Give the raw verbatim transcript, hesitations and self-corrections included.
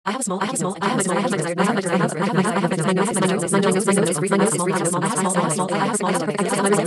I have a small, I have a small, I have a small, I have a small, I have a small, I have a small, I have a small, I notice, I notice, I notice, I notice, I notice, I have small, I have small, I have small, I have small, I have small, I